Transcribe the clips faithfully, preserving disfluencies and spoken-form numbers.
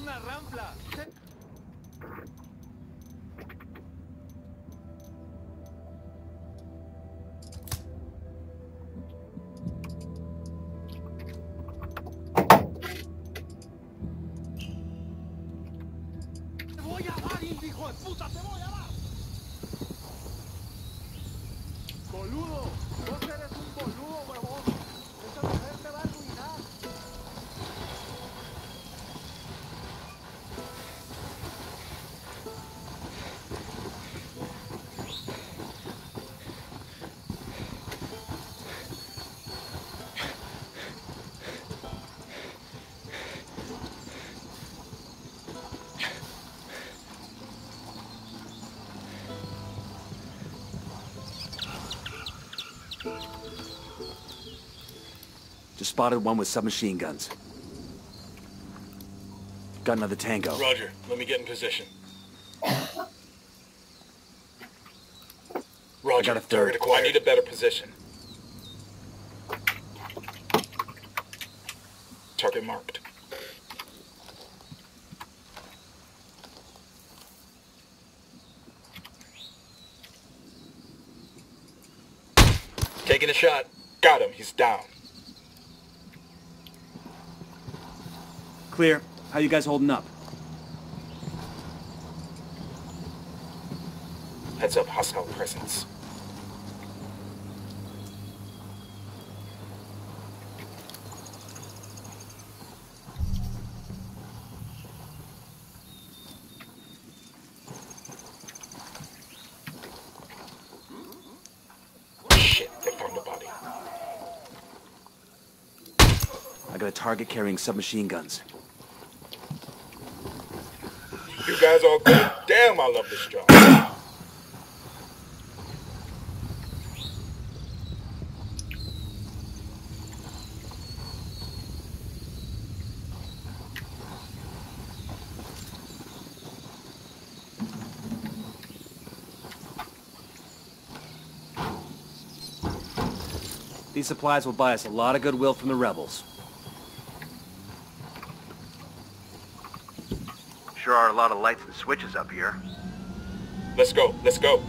una rampla. Te voy a dar, hijo de puta, te voy a dar. Boludo, vos eres un boludo, huevón. Esa mujer te va a arruinar. Just spotted one with submachine guns. Got another tango. Roger. Let me get in position. Roger. I got a third. Target acquired. I need a better position. Target marked. Taking a shot. Got him. He's down. Clear. How you guys holding up? Heads up, hostile presence. Shit, they found a body. I got a target carrying submachine guns. You guys all good? Damn, I love this job. These supplies will buy us a lot of goodwill from the rebels. Sure are a lot of lights and switches up here. Let's go, let's go.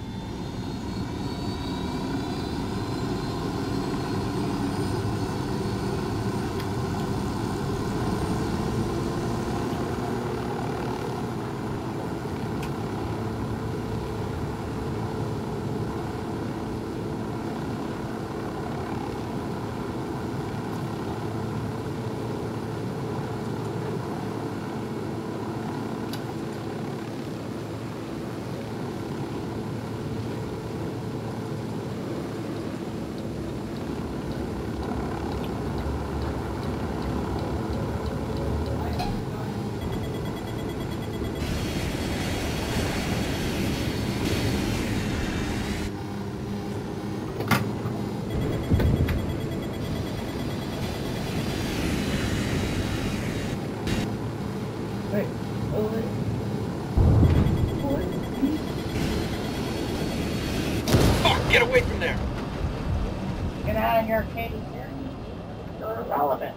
Get away from there! Get out of here, Katie. You're irrelevant.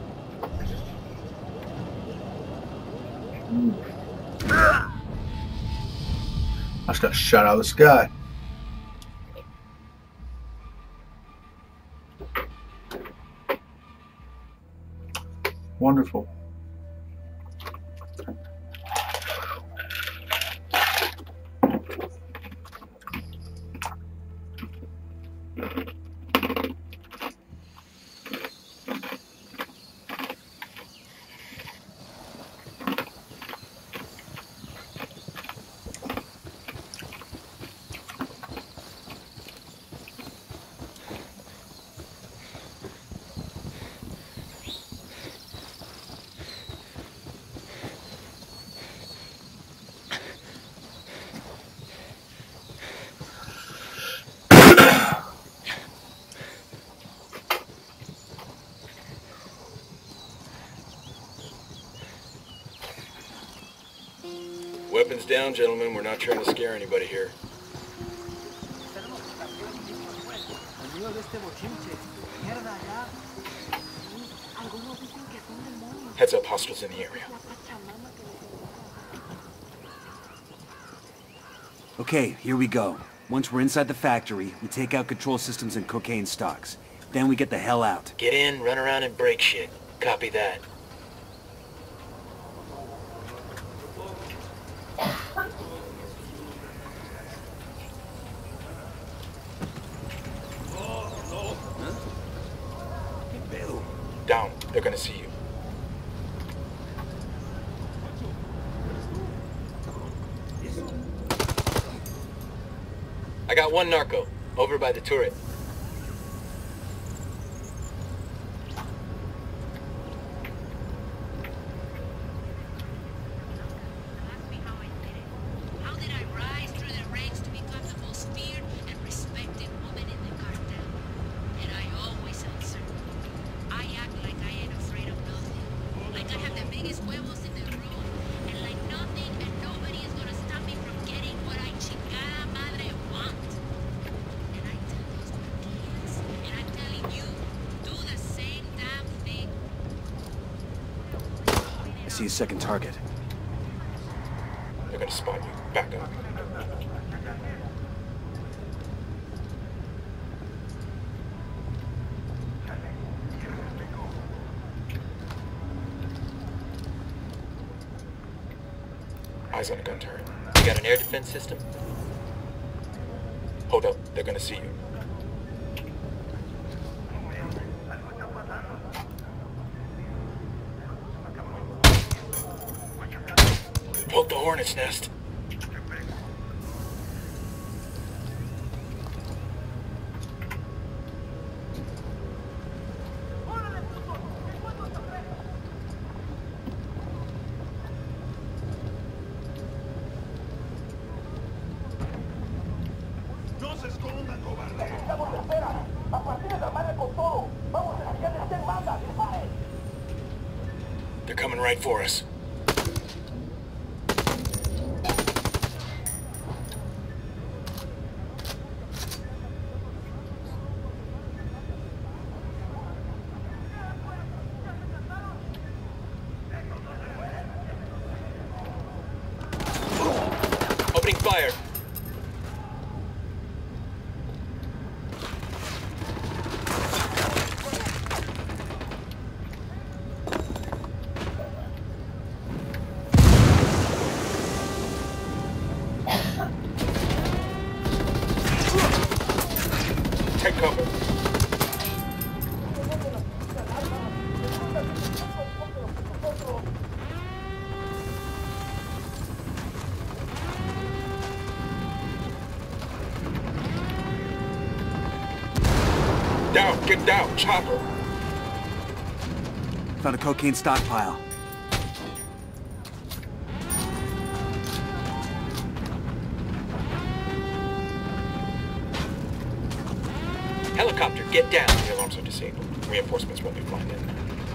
I just got shot out of the sky. Wonderful. Weapons down, gentlemen. We're not trying to scare anybody here. Heads up, hostiles in the area. Okay, here we go. Once we're inside the factory, we take out control systems and cocaine stocks. Then we get the hell out. Get in, run around, and break shit. Copy that. Down. They're gonna see you. I got one narco, over by the turret. Ask me how I did it. How did I rise through the ranks to become the most feared and respected woman in the cartel? And I always answer. I act like I ain't afraid of nothing. Like I have the biggest huevos in the room. And like nothing and nobody is gonna stop me from getting what I chingada madre want. And I tell those Marquillas, and I'm telling you, do the same damn thing. I see a second target. They're gonna spot you. Back up. Eyes on a gun turret. You got an air defense system? Hold up. They're gonna see you. Poke the hornet's nest. ¡No se escondan, cobarde! They're coming right for us. Opening fire. Take cover. Down, get down, chopper. Found a cocaine stockpile. Helicopter, get down. The alarms are disabled. Reinforcements won't be flying in.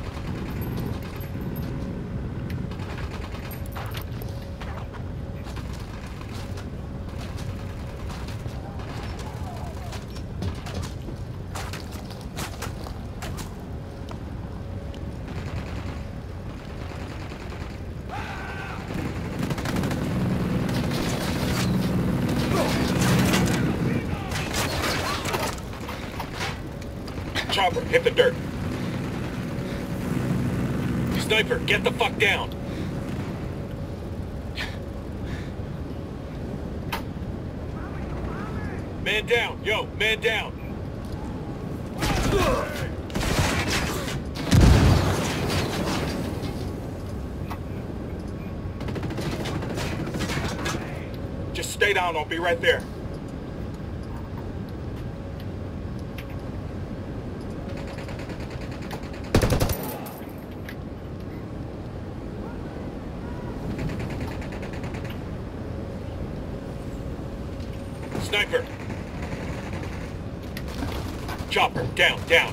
Chopper, hit the dirt. Sniper, get the fuck down. Man down, yo, man down. Just stay down, I'll be right there. Sniper! Chopper, down, down!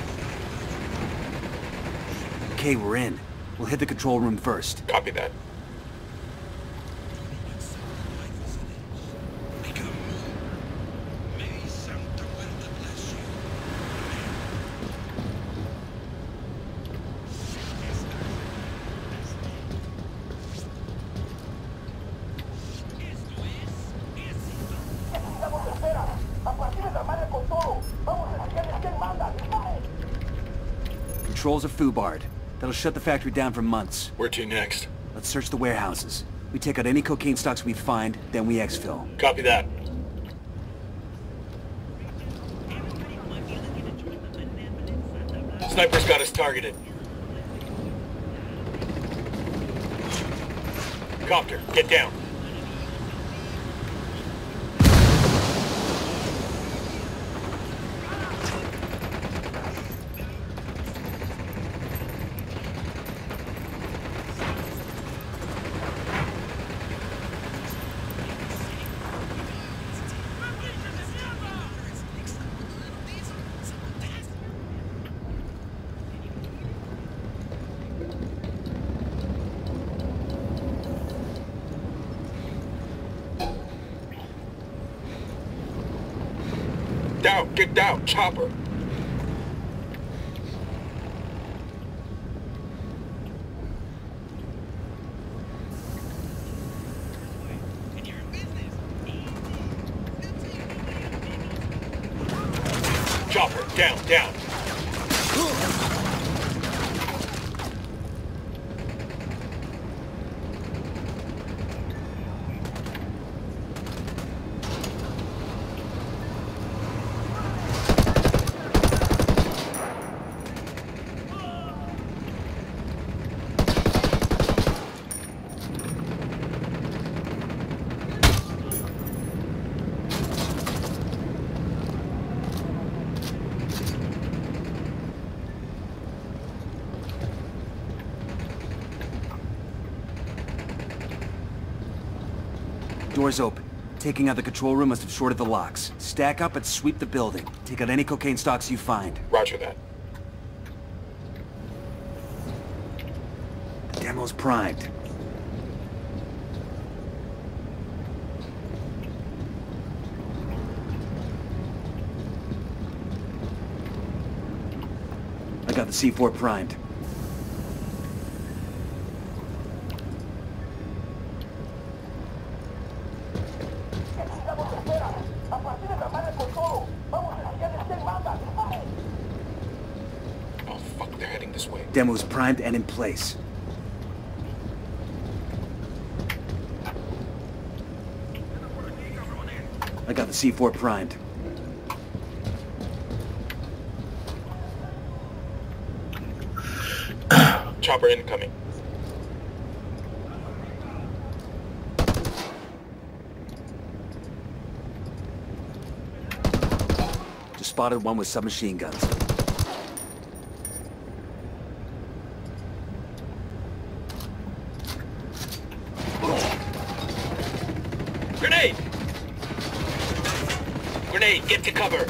Okay, we're in. We'll hit the control room first. Copy that. controls are foobarred. That'll shut the factory down for months. Where to next? Let's search the warehouses. We take out any cocaine stocks we find, then we exfil. Copy that. Sniper's got us targeted. Copter, get down. Down, get down, chopper. Chopper, down, down. Doors open. Taking out the control room must have shorted the locks. Stack up and sweep the building. Take out any cocaine stocks you find. Roger that. The demo's primed. I got the C four primed. Oh fuck, they're heading this way. Demo's primed and in place. I got the C four primed. Chopper incoming. Just spotted one with submachine guns. Grenade! Grenade, get to cover!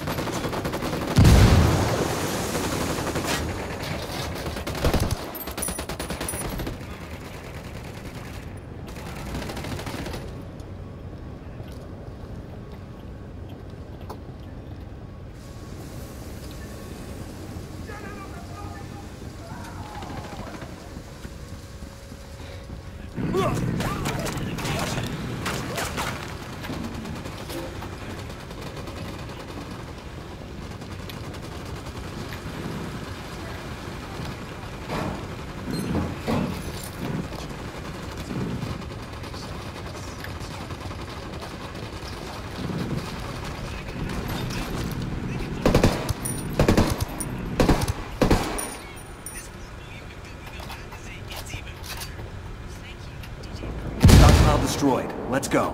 Stockpile destroyed. Let's go.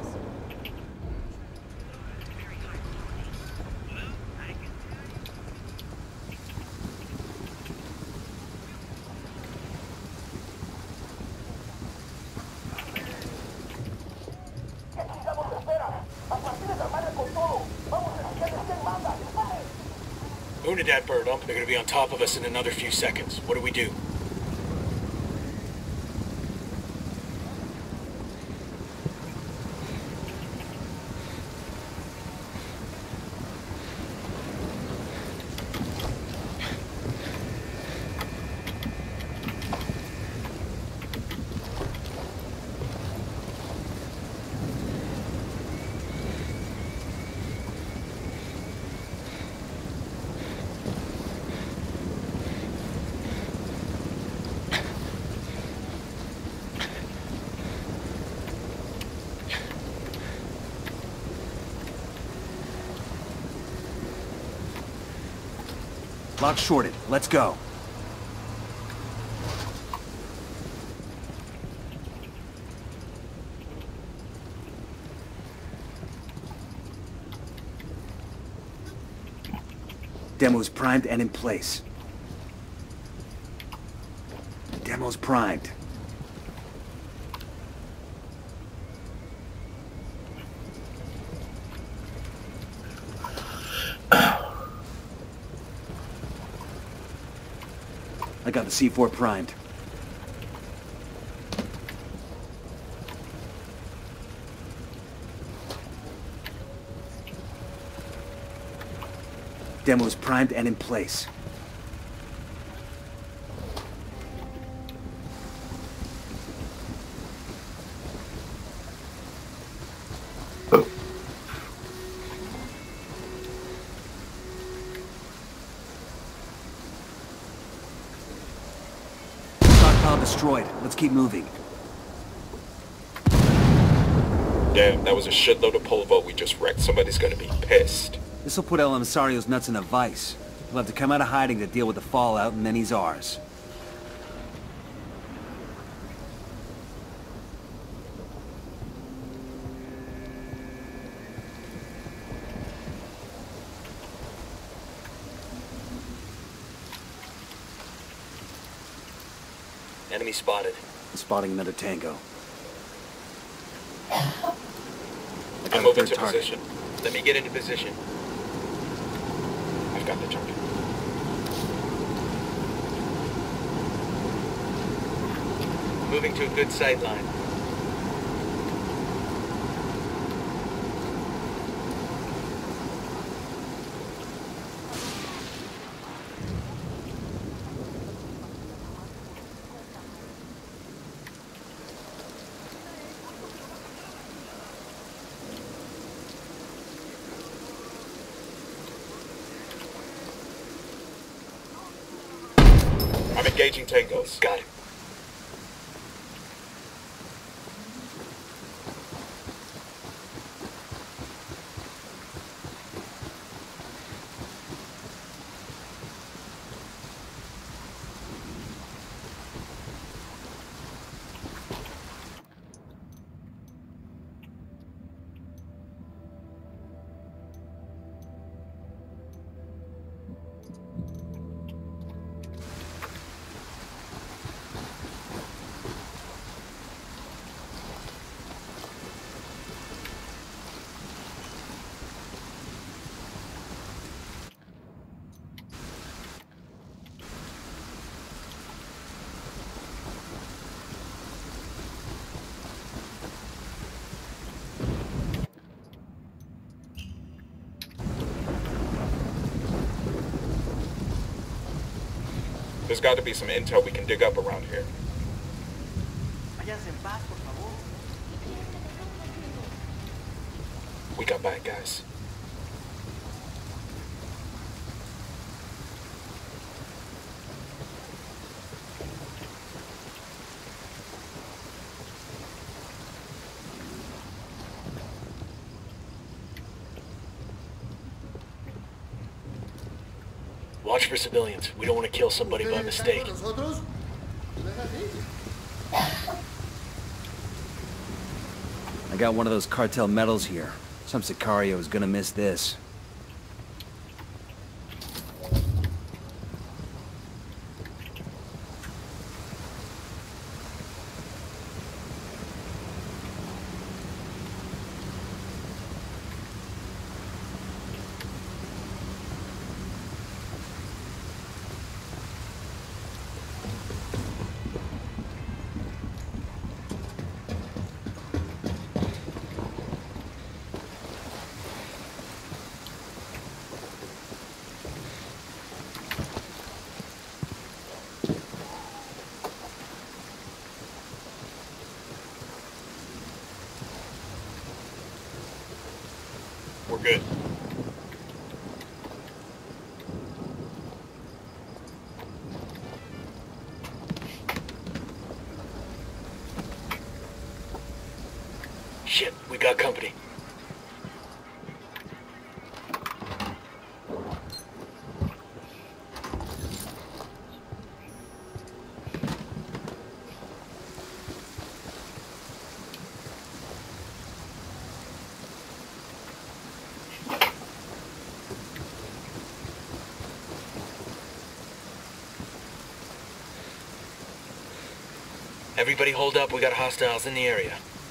Unidad bird up. They're gonna be on top of us in another few seconds. What do we do? Clock shorted. Let's go. Demo's primed and in place. Demo's primed. I got the C four primed. Demo's primed and in place. Stockpile destroyed. Let's keep moving. Damn, that was a shitload of polvo we just wrecked. Somebody's gonna be pissed. This'll put El Emisario's nuts in a vice. He'll have to come out of hiding to deal with the fallout, and then he's ours. Enemy spotted. Spotting another tango. I got I'm a moving third to target. position. Let me get into position. I've got the target. Moving to a good sight line. I'm engaging tangos. Got it. There's got to be some intel we can dig up around here. We got bad guys. Watch for civilians. We don't want to kill somebody by mistake. I got one of those cartel medals here. Some Sicario is gonna miss this. We're good. Shit, we got company. Everybody hold up, we got hostiles in the area.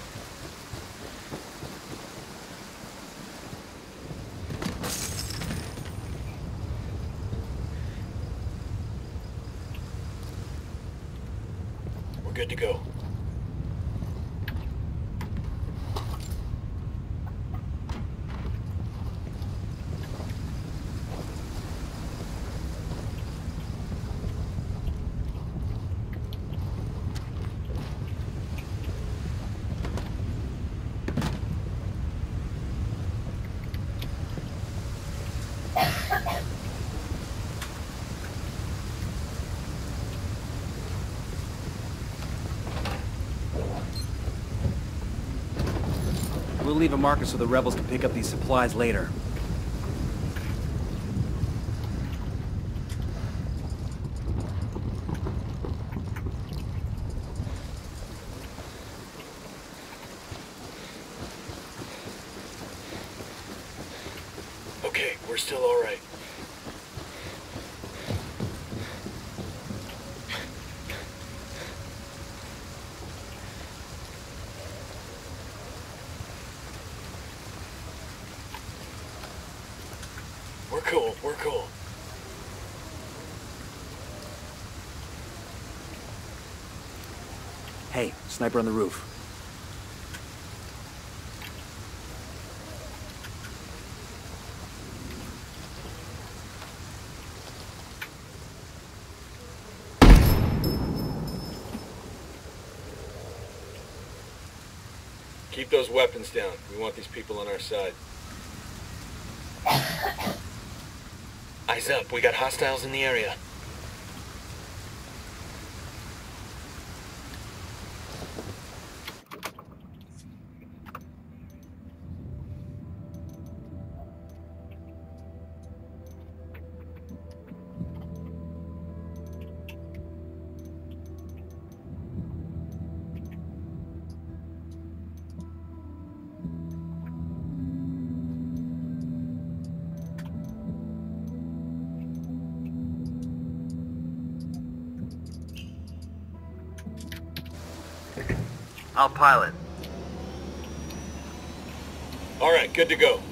We're good to go. We'll leave a marker so the rebels can pick up these supplies later. Okay, we're still all right. We're cool, we're cool. Hey, sniper on the roof. Keep those weapons down. We want these people on our side. Eyes up, we got hostiles in the area. I'll pilot. All right, good to go.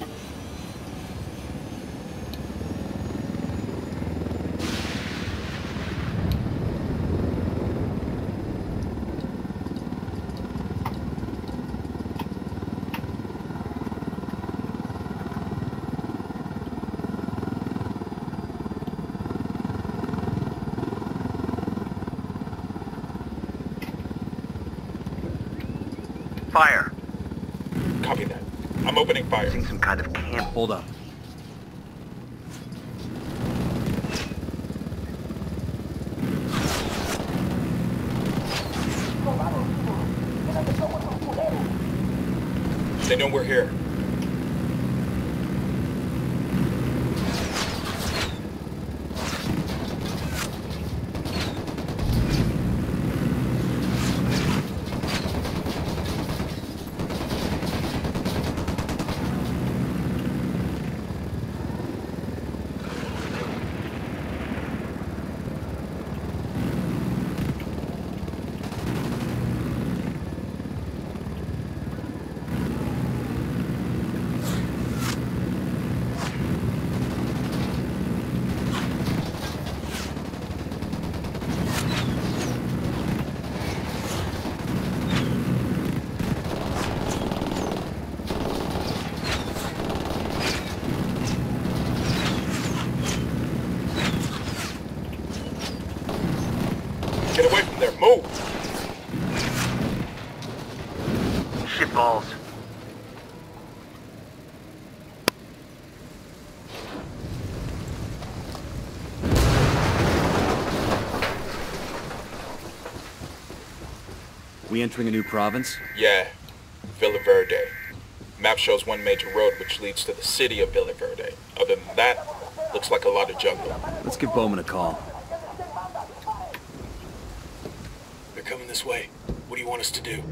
Fire. Copy that. I'm opening fire. Seeing some kind of camp. Hold up. They know we're here. Get away from there. Move! Shit balls. We entering a new province? Yeah. Villa Verde. Map shows one major road which leads to the city of Villa Verde. Other than that, looks like a lot of jungle. Let's give Bowman a call. They're coming this way. What do you want us to do?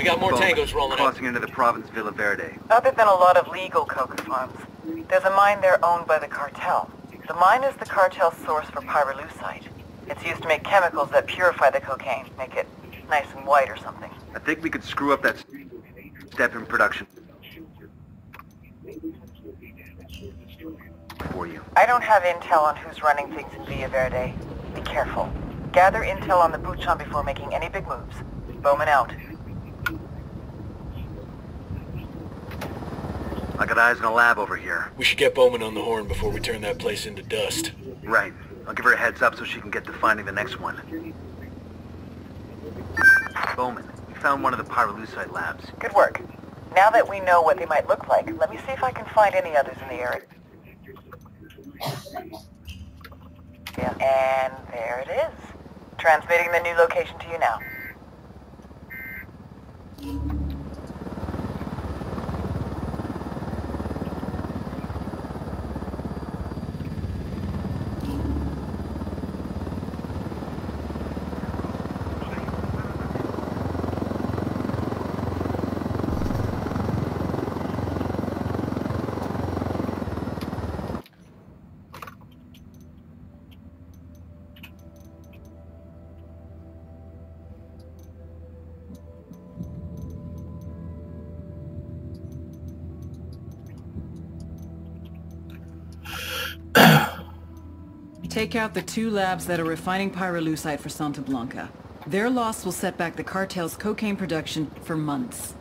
We got more Bowman, tangos rolling up. crossing into the province Villa Verde. Other than a lot of legal coca farms, there's a mine there owned by the cartel. The mine is the cartel's source for pyrolusite. It's used to make chemicals that purify the cocaine, make it nice and white or something. I think we could screw up that step in production for you. I don't have intel on who's running things in Villa Verde. Be careful. Gather intel on the Buchan before making any big moves. Bowman out. I got eyes in a lab over here. We should get Bowman on the horn before we turn that place into dust. Right. I'll give her a heads up so she can get to finding the next one. Bowman, we found one of the pyrolusite labs. Good work. Now that we know what they might look like, let me see if I can find any others in the area. Yeah, and there it is. Transmitting the new location to you now. Take out the two labs that are refining pyrolusite for Santa Blanca. Their loss will set back the cartel's cocaine production for months.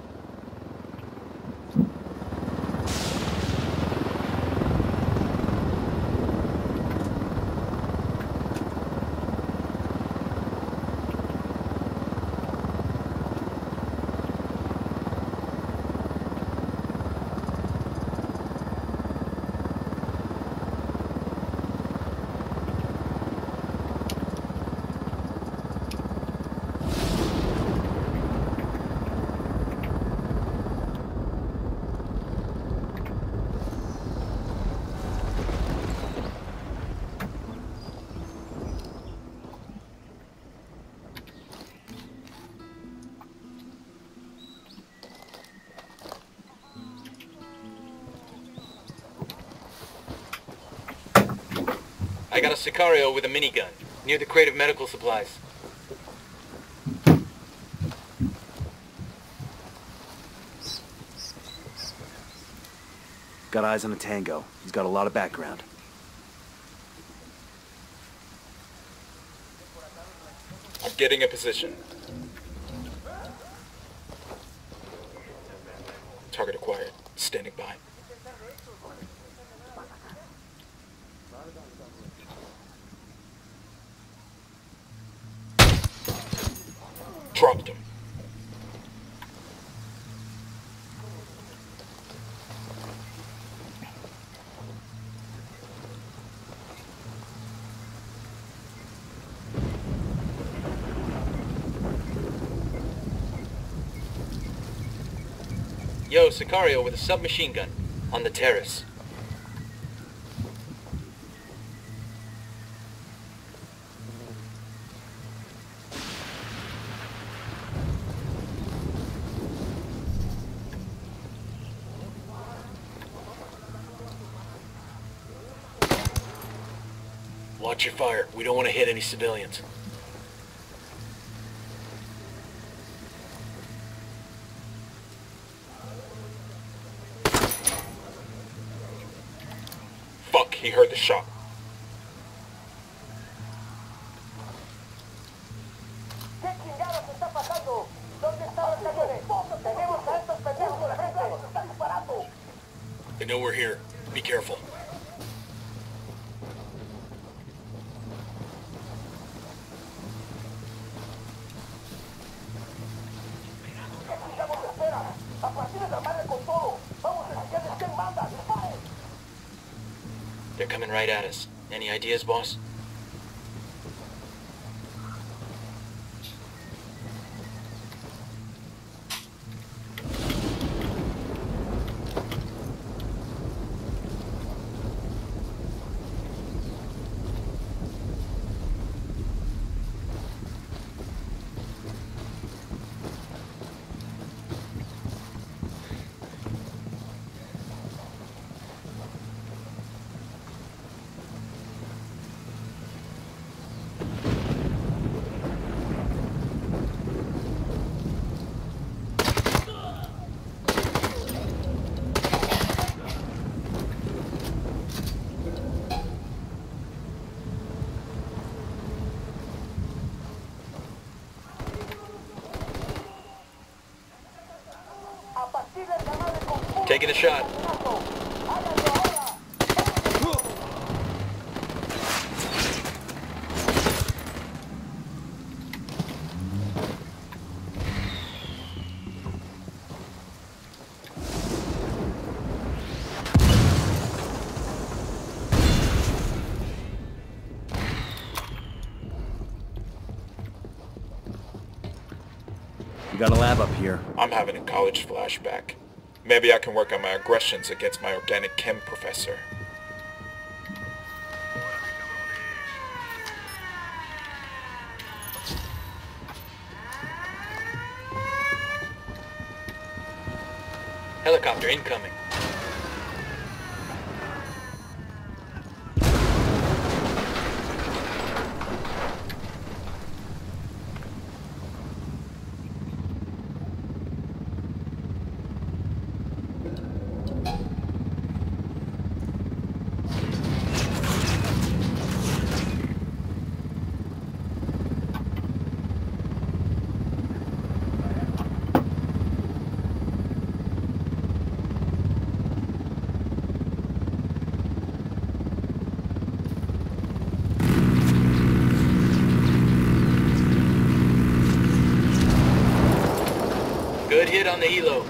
I got a Sicario with a minigun, near the crate of medical supplies. Got eyes on a tango. He's got a lot of background. I'm getting a position. Target acquired. Standing by. Dropped him. Yo, Sicario with a submachine gun on the terrace. Watch your fire. We don't want to hit any civilians. Fuck, he heard the shot. They know we're here. Be careful. They're coming right at us. Any ideas, boss? Taking a shot. We got a lab up here. I'm having a college flashback. Maybe I can work on my aggressions against my organic chem professor. Helicopter incoming. Good hit on the helo.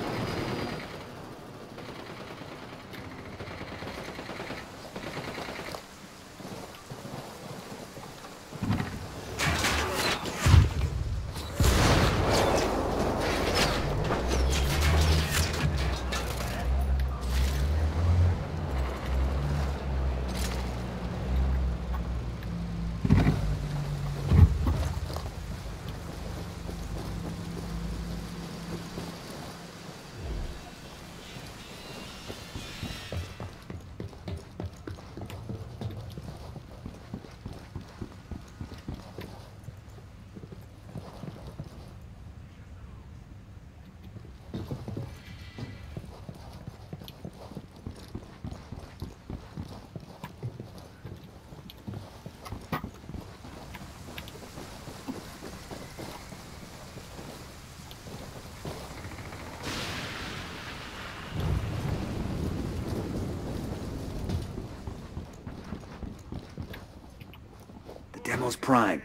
Demo's primed.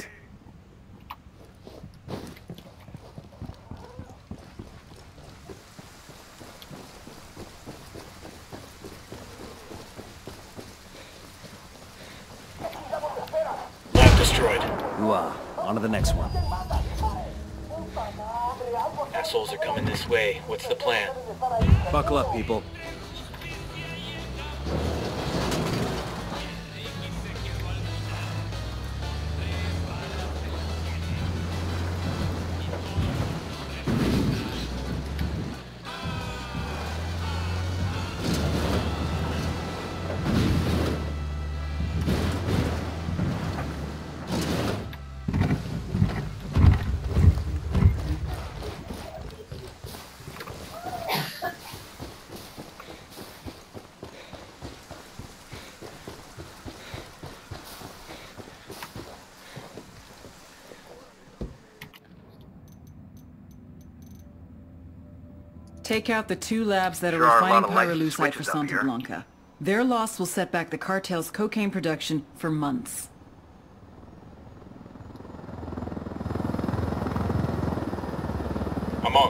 Lab destroyed. Ooh-ah. On to the next one. Assholes are coming this way. What's the plan? Buckle up, people. Take out the two labs that are Sure are a refining lot of light pyrolusite for switches up Santa here. Blanca. Their loss will set back the cartel's cocaine production for months. I'm on.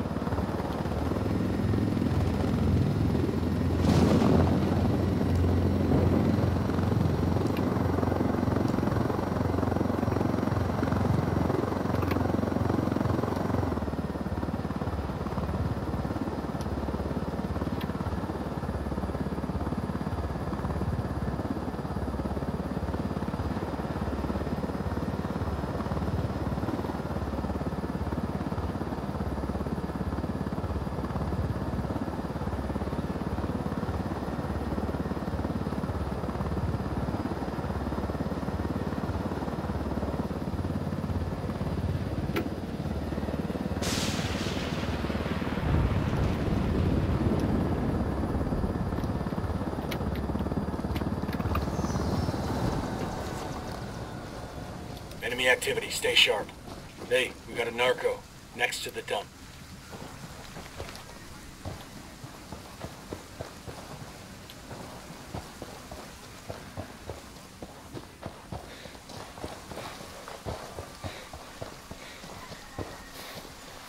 Enemy activity. Stay sharp. Hey, we got a narco next to the dump.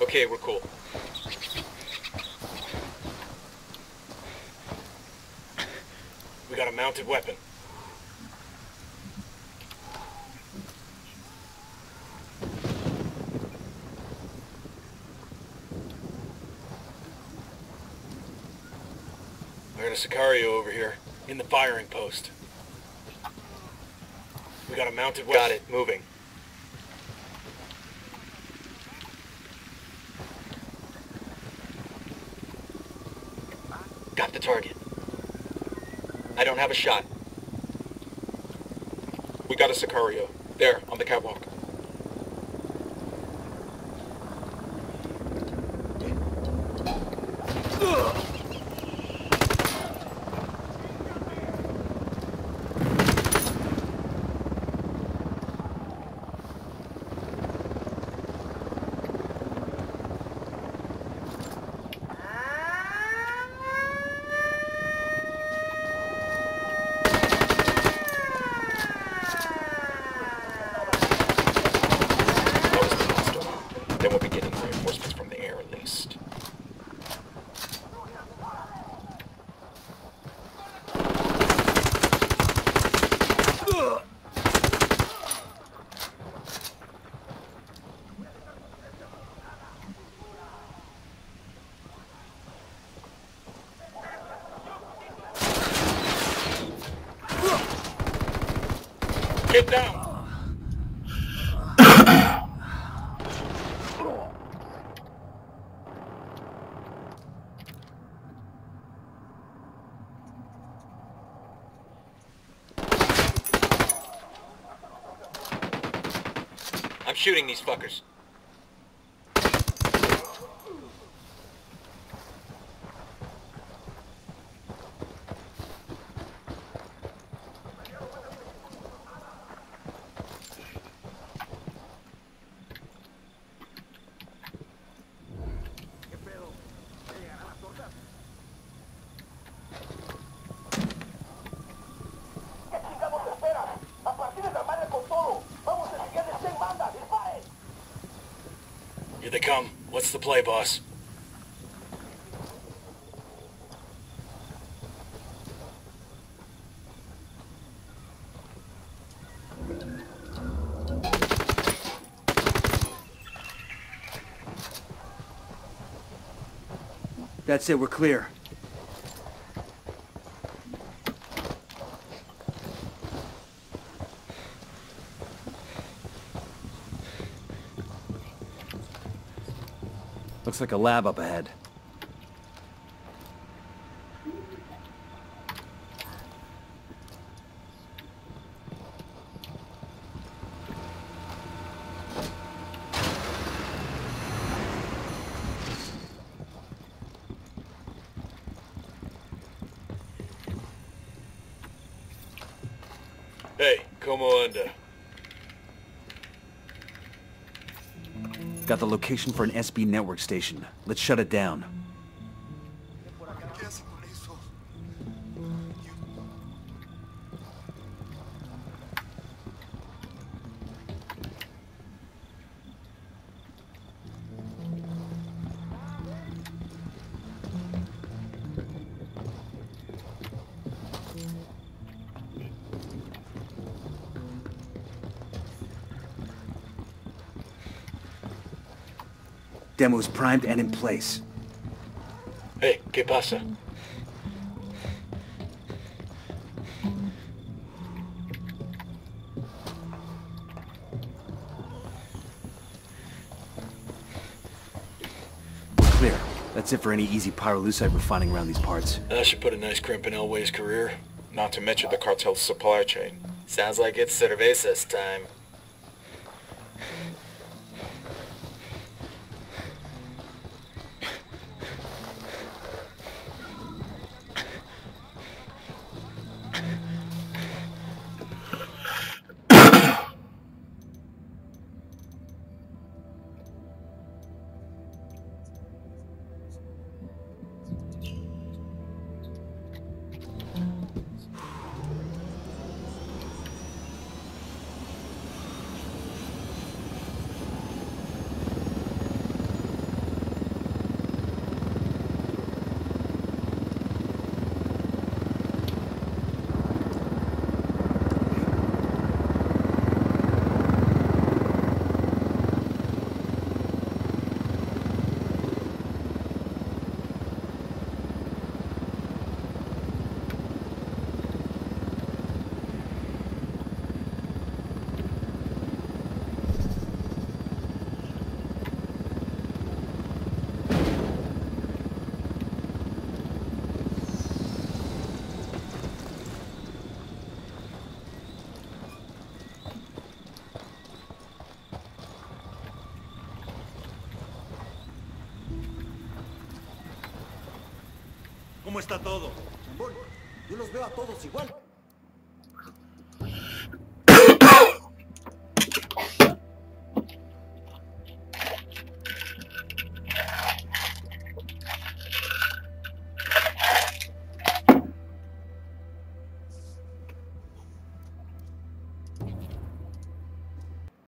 Okay, we're cool. We got a mounted weapon. I got a Sicario over here, in the firing post. We got a mounted weapon. Got it, moving. Got the target. I don't have a shot. We got a Sicario. There, on the catwalk. Then we'll be getting reinforcements from the air at least. Get down! I'm shooting these fuckers. Here they come. What's the play, boss? That's it, we're clear. Looks like a lab up ahead. Hey, como anda? Got the location for an S B network station. Let's shut it down. Demo's primed and in place. Hey, ¿qué pasa? Clear. That's it for any easy pyrolusite we're finding around these parts. That should put a nice crimp in Elway's career. Not to mention the cartel's supply chain. Sounds like it's cervezas time. ¿Cómo está todo? Chambón, yo los veo a todos igual.